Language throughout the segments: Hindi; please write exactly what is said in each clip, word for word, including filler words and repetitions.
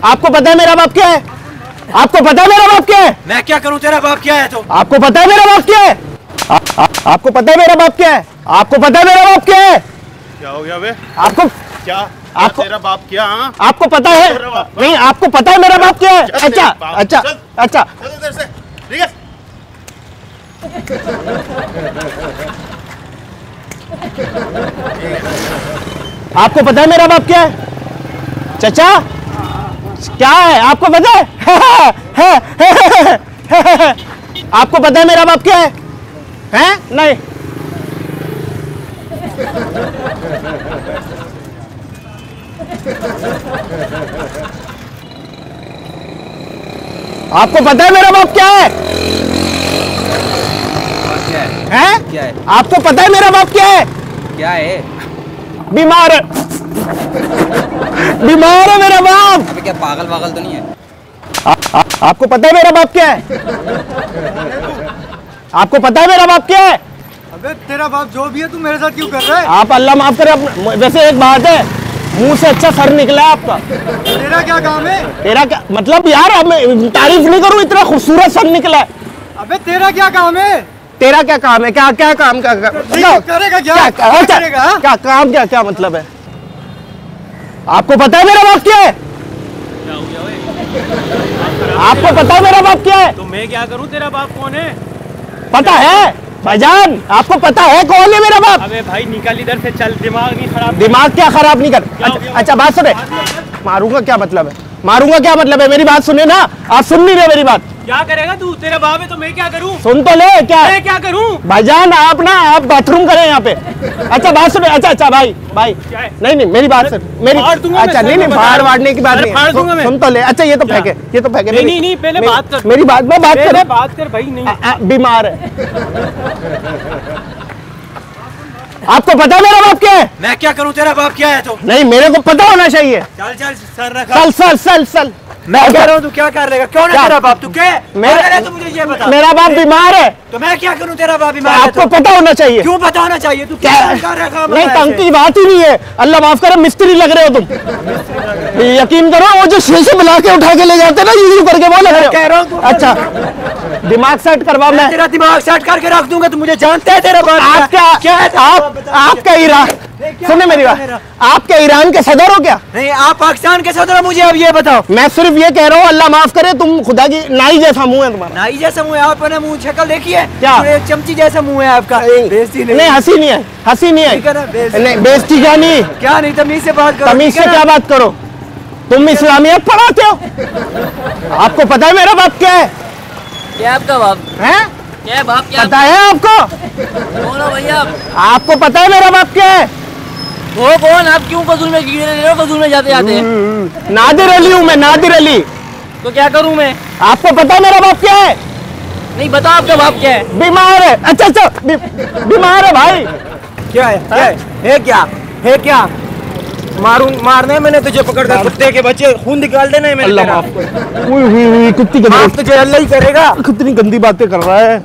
आपको पता है मेरा बाप क्या है? आपको पता है मेरा बाप क्या है? मैं क्या करूं, तेरा बाप क्या है? तो आपको पता है मेरा बाप क्या है? आ, आ, आपको पता है मेरा बाप क्या है? आपको पता है मेरा बाप क्या है? क्या हो गया बे? आपको क्या आपको तेरा बाप क्या? हाँ? आपको पता है? नहीं, आपको पता है मेरा बाप क्या है? अच्छा अच्छा अच्छा चल इधर से, ठीक है? आपको पता है मेरा बाप क्या है? चाचा क्या है? आपको पता है? है, है, है, है, है। आपको पता है मेरा बाप क्या है? हैं? नहीं। आपको पता है मेरा बाप क्या है? क्या है? हैं? क्या है? आपको पता है मेरा बाप क्या है? क्या है? बीमार है। बीमार है मेरा बाप। अबे क्या पागल पागल तो नहीं है? आ, आ, आपको पता है मेरा बाप क्या है? आपको पता है मेरा बाप क्या है? अबे तेरा बाप जो भी है तू मेरे साथ क्यों कर रहा है? आप अल्लाह माफ करे अपना। वैसे एक बात है, मुंह से अच्छा सर निकला है आपका। तेरा क्या काम है? तेरा क्या मतलब यार? अब मैं तारीफ नहीं करूं, इतना खूबसूरत सर निकला है। अबे तेरा क्या काम है? तेरा क्या काम है? क्या क्या काम क्या, क्या, क्या करेगा क्या? क्या, क्या, क्या क्या, करेगा? हाँ? क्या काम क्या क्या मतलब है? आपको पता है मेरा बाप क्या है? क्या हो गया बे? आपको पता है मेरा बाप क्या है? तो मैं क्या करूं, तेरा बाप कौन है? पता है भाईजान? आपको पता है कौन है मेरा बाप? अबे भाई निकल इधर से, चल, दिमाग नहीं खराब। दिमाग क्या खराब नहीं कर। क्या हो अच्छा, गया? अच्छा बात सुने। मारूंगा क्या मतलब है? मारूंगा क्या मतलब है? मेरी बात सुने ना। आप सुन नहीं रहे मेरी बात। क्या करेगा तू? तेरा बाप है तो मैं क्या करूं? सुन तो ले। क्या मैं क्या करूं? भाईजान आप ना आप बाथरूम करें यहाँ पे। अच्छा बात सुने। अच्छा अच्छा भाई भाई क्या है? नहीं नहीं मेरी बात सुन। मेरी फाड़ दूंगा मैं, अच्छा सर नहीं में नहीं बता फाड़ रहा हूं। वाड़ने की बात अरे नहीं फाड़ है। दूंगा सुन- मैं। सुन तो ले। अच्छा ये तो क्या? फेंके, ये तो फेंके। नहीं मेरी- नहीं नहीं, पहले मेरी- बात कर। मेरी बात में बात पहले करो। बात कर भाई। नहीं आ, आ, बीमार है। आपको पता है मेरा बाप क्या है? मैं क्या करूं, तेरा बाप क्या है? तो नहीं मेरे को पता होना चाहिए। चल चल सर रखा। सल सल सल सल मैं कह रहा हूं, तू क्या कर लेगा? कौन है क्या? तेरा बाप? तू क्या है? मेरा- क्या करे? तू मुझे ये बता। मेरा बाप बीमार है। तो मैं क्या करूं, तेरा बाप बीमार है आपको तो? पता होना चाहिए। क्यों पता होना चाहिए? तू क्या क्या कर रखा? नहीं तंग की बात ही नहीं है। अल्लाह माफ करे, मिस्त्री लग रहे हो तुम। यकीन करो वो जो शीशे मिला के उठा के ले जाते ना यूं करके, वो लग कह रहे रहा हो। हूं तू- अच्छा दिमाग सेट करवा। मैं मैं तेरा दिमाग सेट करके रख दूंगा। तू मुझे जानता है तेरा बाप? आपका क्या है तेरा बाप? आप बता। आपका ईरान सुने मेरी बात। आपके ईरान के सदर हो क्या? नहीं, आप पाकिस्तान के सदर हो। मुझे अब ये बताओ। मैं सिर्फ ये कह रहा हूँ अल्लाह माफ करे, तुम खुदा की नाई जैसा मुंह है तुम्हारा। नाई जैसा मुंह है आपने? मुंह शक्ल देखी है क्या? तो एक चमची जैसा मुंह है आपका। बेइज्जती नहीं हंसी नहीं है, हंसी नहीं ठीक है ना? है। बेइज्जती। नहीं बेइज्जती क्या नहीं, क्या नहीं, तमीज से बात करो। तमीज ठीक से है क्या ना? बात करो। तुम इस्लामियत पढ़ाते हो। आपको पता है मेरा बाप क्या है? क्या आपका बाप? हैं? क्या है बाप? क्या पता है आपको? कौन हो भैया आप? आपको पता है मेरा बाप क्या है? वो कौन? आप क्यों फजूल में कीड़े ले रहे हो? फजूल में जाते जाते नादिर अली हूँ मैं, नादिर अली। तो क्या करूं मैं? आपको पता है मेरा बाप क्या है? नहीं बताओ आपका बाप क्या है? बीमार है। अच्छा अच्छा बी, बीमार है भाई। क्या है? क्या है? है क्या है? क्या मारूं? मारने मैंने तुझे पकड़ कर कुत्ते के बच्चे, खून निकाल देना है मैंने अल्लाह तेरा। माफ करे। उई हुई हुई कितनी माफ गंदी, तुझे अल्लाह ही करेगा। कितनी गंदी बातें कर रहा है।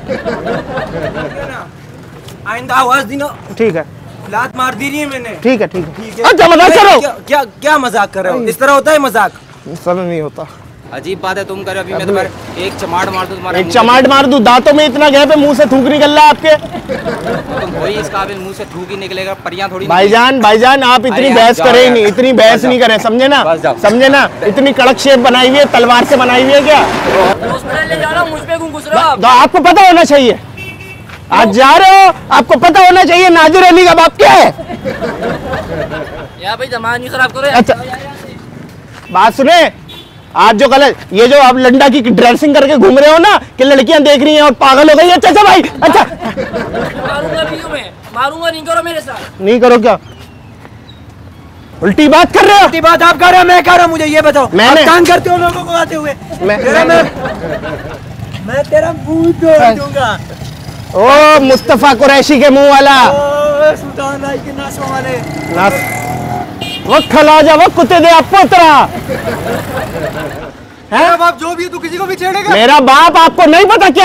आइंदा आवाज दी ना। ठीक है लात मार दी रही है मैंने। ठीक है ठीक ठीक है। है। अच्छा मजाक करो। क्या क्या क्या मजाक कर रहे हो? इस तरह होता है मजाक? सब नहीं होता। अजीब बात है तुम कर रहे हो। अभी मैं तुम्हारे एक चमाड़ मार दूं तुम्हारे एक मुंह चमाट मार दूं, दांतों में इतना गैप है, मुंह से थूक निकल रहा है आपके। पे। तुम हो ही इस काबिल, मुंह से थूक ही निकलेगा। परियां थोड़ी भाईजान भाईजान आप इतनी अरे बहस यार, करें ही जाओ नहीं, यार। इतनी बहस बस नहीं जाओ। करें, समझे ना? बस जाओ। समझे ना? इतनी कड़क शेप बनाई हुई है, तलवार से बनाई हुई है क्या? हॉस्पिटल ले जा रहा हूं, मुझ पे क्यों घुस रहे हो आप? तो आपको पता होना चाहिए। आज जा रहे हो, आपको पता होना चाहिए नादिर अली का बाप क्या है। यार भाई दिमाग नहीं खराब करो। अच्छा बात सुने, आज जो कल ये जो आप लंडा की ड्रेसिंग करके घूम रहे हो ना कि लड़कियां देख रही हैं और पागल हो गई। अच्छा अच्छा भाई अच्छा मारूंगा भी मैं, मारूंगा। नहीं करो मेरे साथ। नहीं करो क्या? उल्टी बात कर रहे हो। उल्टी बात आप कर रहे हो, मैं कर रहा हूँ? मुझे ये बताओ, मैंने- आप तंग करते हो लोगों को आते हुए? मैं तेरा मैं मैं तेरा मुंह तोड़ दूंगा। ओ मुस्तफा कुरैशी के मुंह वाला। ओ सुल्तान भाई के नासों वाले। नास वो खला जा वो कुत्ते दे पोतरा तेरा बाप जो भी है तू किसी को भी छेड़ेगा? मेरा बाप आपको नहीं पता क्या है?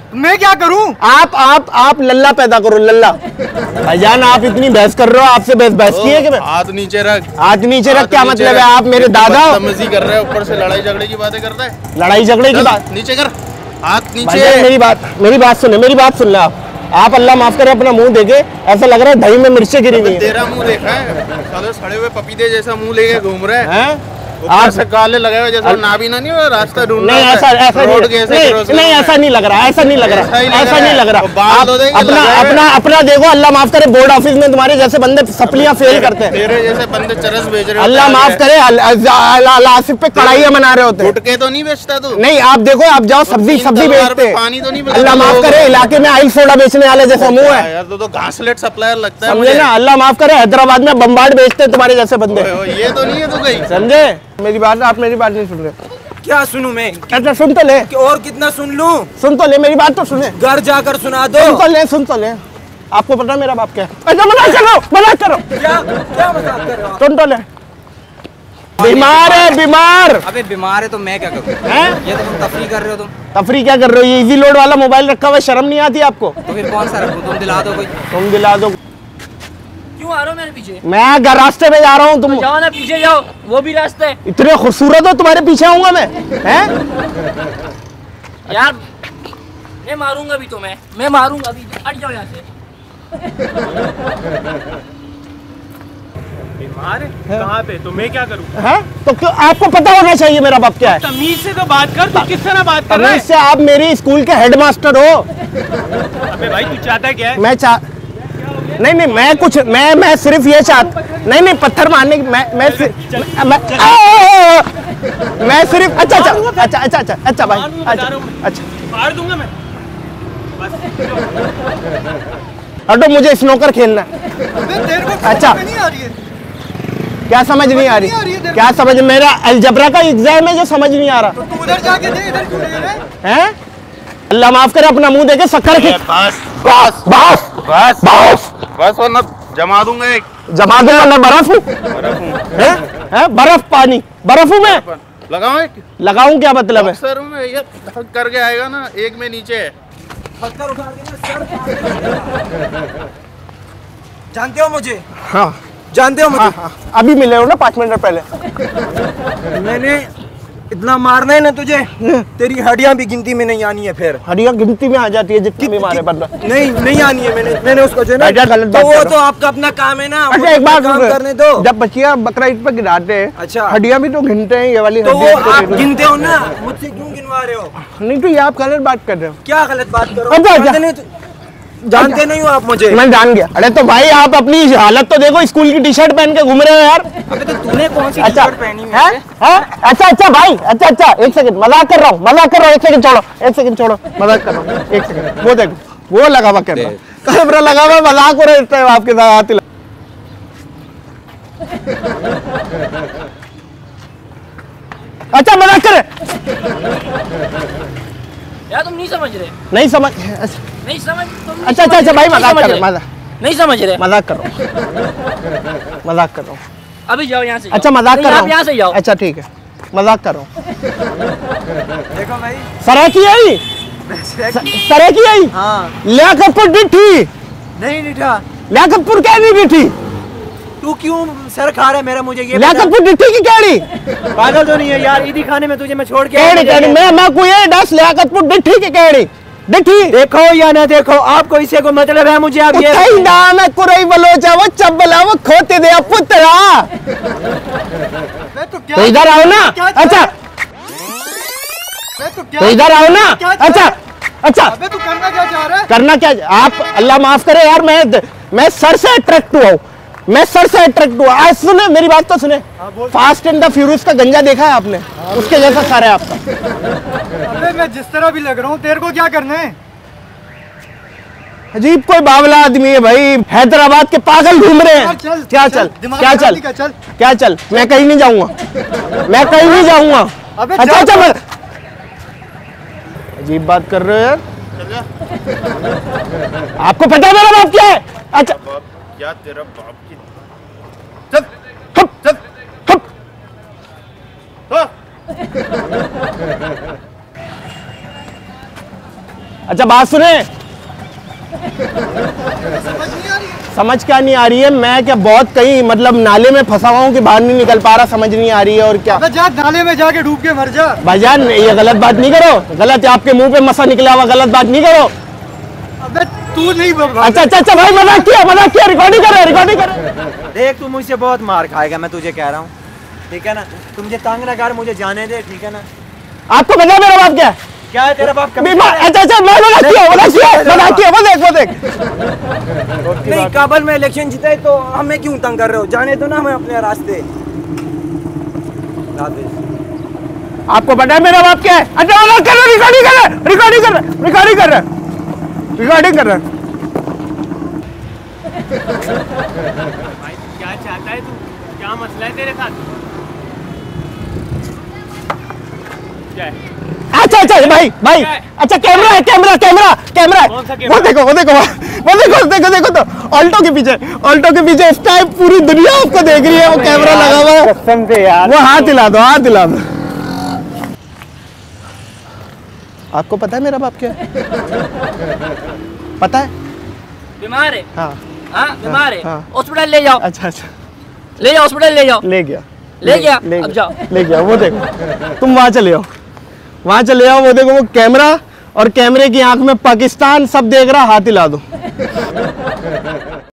मैं क्या करूं? आप आप आप लल्ला पैदा करो, लल्ला। भाईजान आप इतनी बहस कर रहे हो, आपसे बहस बहस की है कि मैं? हाथ नीचे रख। हाथ नीचे रख क्या मतलब है? आप मेरे दादा हो? बदतमीजी कर रहे हो, ऊपर से लड़ाई झगड़े की बातें करता है। लड़ाई झगड़े की चल, बात? नीचे कर, हाथ भाईजान नीचे। मेरी बात मेरी बात सुने, मेरी बात सुन ले आप। आप अल्लाह माफ करे अपना मुंह देखे, ऐसा लग रहा है दही में मिर्चें गिरी हुई हैं। तेरा मुंह देखा है, साले सड़े हुए पपीते जैसा मुंह लेके घूम रहा है। हैं? ऊपर आप से काले लगे हुए जैसा नाभीना नहीं हो, रास्ता ढूंढ नहीं रहा ऐसा है। ऐसा रोड नहीं, कैसे नहीं, क्रॉस नहीं करना ऐसा है। नहीं लग रहा, ऐसा नहीं लग ऐसा ही रहा, लग ऐसा रहा नहीं है। लग रहा। वो बाल आप धो देंगे, अपना लगा है। अपना अपना देखो, अल्लाह माफ करे बोर्ड ऑफिस में तुम्हारे जैसे बंदे सप्लियां फेल करते हैं। तेरे जैसे बंदे चरस बेच रहे हो। अल्लाह माफ करे, अल्लाह आसिफ पे कढ़ाइयां बना रहे होते हैं। गुटके तो नहीं बेचता तू? नहीं आप देखो, आप जाओ सब्जी तीन सब्जी तलवार बेचते पे हैं। पानी तो नहीं बदलता अल्लाह माफ लोगों करे, को। इलाके में आइल सोडा बेचने वाले जैसा मुंह है। यार तो तो घासलेट सप्लायर लगता है समझे मुझे। ना? अल्लाह माफ करे, हैदराबाद में बम्बार्ड बेचते हैं तुम्हारे जैसे बंदे। ओए, ओए, ये तो नहीं है तू कहीं। समझे मेरी बात? आप मेरी बात नहीं सुन रहे। क्या सुनूं मैं? अच्छा सुन तो ले, कि और कितना सुन लूं? सुन तो ले, मेरी बात तो सुने। घर जाकर सुना सुन दो। तो ले, सुन तो ले। आपको पता है मेरा बाप क्या है? अच्छा मजाक करो, मजाक करो। क्या क्या मजाक कर रहे हो आप? सुन तो ले, बीमार है, बीमार अबे बीमार है तो मैं क्या करूं? हैं? ये तो तुम तफरी कर रहे हो तुम। तफरी क्या कर रहे हो? ये इजी लोड वाला मोबाइल रखा हुआ है, शर्म नहीं आती आपको? तो फिर कौन सा रखूं? तुम दिला दो कोई। तुम दिला दो। क्यों आ रहे हो मेरे पीछे? मैं घर रास्ते में जा रहा हूँ, तुम जाओ ना पीछे जाओ, वो भी रास्ता है। इतने खूबसूरत हो, तुम्हारे पीछे आऊंगा मैं? हैं? यार मैं मारूंगा भी तुम्हें, मैं मारूंगा भी। हट जाओ यहाँ से। बीमार है? कहाँ पे? तो मैं क्या करूँ? हैं? तो क्यों? आपको पता होना चाहिए मेरा बाप क्या है। तमीज से तो बात कर, तू किस तरह बात कर रहा तमीज है? से आप मेरी स्कूल के हेडमास्टर हो। अबे भाई तू चाहता क्या है? मैं चाह नहीं नहीं मैं कुछ मैं मैं सिर्फ ये चाहता नहीं नहीं पत्थर मारने की मैं मैं सिर्फ मैं आ, मैं सिर्फ अच्छा अच्छा अच्छा अच्छा अच्छा अच्छा भाई मारूंगा, बता अच्छा रहा हूँ। अच्छा मार दूंगा मैं। बस हटो, मुझे स्नोकर खेलना है। अबे तेरे को अच्छा। समझ नहीं आ रही है? क्या समझ नहीं आ नहीं आ रही है रही? तेरे क्या समझ? मेरा अलजबरा का एग्जाम है जो समझ नहीं आ रहा तो तू उधर जाके दे, इधर क्यों दे रहा है? है। अल्लाह माफ करे, अपना मुंह देके शक्कर खींच। बस बस बस बस बस बस वरना जमा दूंगा एक। जमा दूंगा मैं, बर्फ हूँ। हैं? हैं? बर्फ पानी बर्फ हूँ मैं? लगाओ एक। लगाऊं क्या मतलब है? सर में ये करके आएगा ना, एक में नीचे है। पत्थर उठा के ना सर फाड़। जानते हो मुझे? हाँ जानते हो मुझे? हाँ हाँ अभी मिले हो ना पाँच मिनट पहले। मैंने इतना मारना है ना तुझे, तेरी हड्डियां भी गिनती में नहीं आनी है फिर। हड्डियां गिनती में आ जाती है जितनी भी मारे बंदा। नहीं नहीं आनी है। मैंने मैंने उसको जो है ना, ऐसा गलत तो बात वो कर तो रहा हूं। आपका अपना काम है ना। वो अच्छा एक अपना बात काम सुनो, करने दो। जब बच्चियां बकरा ईद पे गिराते हैं, अच्छा। हड्डियां भी तो गिनते हैं, ये वाली तो वो हड्डियां भी तो आप गिनते हैं। गिनते हो ना, मुझसे क्यों गिनवा रहे हो? नहीं तो ये आप गलत बात कर रहे हो। क्या गलत बात करो? अच्छा, अच्छा। जानते नहीं तो- जानते नहीं हो आप मुझे? मैं जान गया। अरे तो भाई आप अपनी हालत तो देखो, स्कूल की टी शर्ट पहन के घूम रहे हो यार। अबे तो तूने कौन सी अच्छा टी-शर्ट पहनी हुई है? है? है? अच्छा अच्छा भाई, अच्छा अच्छा एक सेकंड, मजाक कर रहा हूँ, मजाक कर रहा हूँ, एक सेकंड छोड़ो, एक सेकंड छोड़ो, मजाक कर रहा हूँ, एक सेकंड। वो देखो, वो लगा हुआ कैमरा, कैमरा लगा हुआ, मजाक हो रहा है आपके साथ। हाथ हिला- अच्छा मजाक करे, यार तुम नहीं समझ रहे, नहीं समझ। नहीं समझ तुम नहीं अच्छा अच्छा समझ अच्छा रहे, भाई नहीं मजाक समझ कर रहे, रहा हूँ, मजाक नहीं समझ रहे। मजाक कर रहा हूँ, मजाक कर रहा हूँ। अभी जाओ यहाँ से जाओ। अच्छा मजाक नहीं, कर रहा आप यहाँ से हूँ। जाओ। अच्छा ठीक है, मजाक कर रहा हूँ। देखो भाई। सराकी आई, सराकी आई, हाँ लियाकतपुर डिठी, नहीं निठा, लियाकतपुर क्या नहीं डिठी, तू क्यों सर खा रहा है मेरा? मुझे ये बता। लियाकतपुर डिठी की केड़ी पागल तो नहीं है यार? ईदी खाने में तुझे मैं छोड़ के केड़ी आया, केड़ी मुझे- मैं मैं कोई दस लियाकतपुर डिठी की केड़ी डिठी। देखो या ना देखो, आपको इससे को मतलब है मुझे? आप ये कई नाम है कुरई बलोचा, वो चब्बला, वो खोते दे पुत्रा। अबे तो क्या? तो इधर आओ ना। क्या- अच्छा अबे तो क्या? तो इधर आओ ना। क्या- अच्छा अच्छा अबे तू करना क्या चाह रहा है? करना क्या? आप अल्लाह माफ करे यार, मैं मैं सर से अट्रैक्ट हुआ हूँ, मैं सर से अट्रैक्ट हुआ। आज सुने मेरी बात तो सुने, फास्ट एंड द फ्यूरियस का गंजा देखा है आपने? उसके जैसा सर है आपका। अबे मैं जिस तरह भी लग रहा हूँ, तेरे को क्या करना है? अजीब कोई बावला आदमी है भाई, हैदराबाद के पागल घूम रहे हैं। चल, क्या चल, चल दिमाग क्या खराब चल नहीं कर, चल। क्या चल? मैं कहीं नहीं जाऊंगा, मैं कहीं नहीं जाऊंगा। अबे अच्छा जा अच्छा तो। मैं अजीब बात कर रहे हो यार। आपको पता है मेरा बाप क्या है? अच्छा बाप क्या तेरा बाप की चल हप चल हप। अच्छा बात सुने, समझ क्या नहीं आ रही है? मैं क्या बहुत कहीं मतलब नाले में फंसा हुआ हूँ कि बाहर नहीं निकल पा रहा, समझ नहीं आ रही है। और क्या अबे जा नाले में जाके डूब के मर जा। भाईजान ये गलत बात नहीं करो, गलत है, आपके मुंह पे मसा निकला हुआ, गलत बात नहीं करो। अबे तू नहीं बाबा। अच्छा अच्छा अच्छा भाई मजाक किया, मजाक किया, रिकॉर्डिंग कर रहे रिकॉर्डिंग कर रहे। देख तू मुझसे बहुत मार खाएगा, मैं तुझे कह रहा हूँ, ठीक है ना? तू मुझे तंग ना कर, मुझे जाने दे, ठीक है ना? आपको पता है मेरा बाप क्या है? क्या है तेरा बाप? कभी बीमार। अच्छा अच्छा मैं मजाक किया, मजाक किया, मजाक किया, वो देख वो देख। नहीं, काबल में इलेक्शन जीते तो हमें क्यों तंग कर रहे हो? जाने दो ना हमें अपने रास्ते। आपको पता है मेरा बाप क्या है? अच्छा मजाक कर रहे, रिकॉर्डिंग कर रहे, रिकॉर्डिंग कर रहे, रिकॉर्डिंग कर रहे, रिकॉर्डिंग कर रहे। भाई क्या चाहता है तू? क्या मसला है तेरे साथ? क्या है? अच्छा अच्छा भाई भाई, अच्छा कैमरा है, कैमरा कैमरा कैमरा है, कौन सा कैमरा? वो देखो वो देखो वो देखो देखो देखो तो ऑल्टो के पीछे, ऑल्टो के पीछे इस टाइम पूरी दुनिया आपको देख रही है, वो कैमरा लगा हुआ है। कसम से यार, वो हाथ हिला दो, हाथ हिला दो। आपको पता है मेरा बाप क्या है? पता है? बीमार है। हाँ हाँ बीमार है, हाँ। हॉस्पिटल ले जाओ, अच्छा अच्छा ले जाओ हॉस्पिटल ले जाओ। ले गया ले गया, ले अब गया, जाओ। ले गया। वो देखो तुम वहां चले जाओ, वहां चले जाओ, वो देखो वो कैमरा और कैमरे की आंख में पाकिस्तान सब देख रहा, हाथ हिला दो।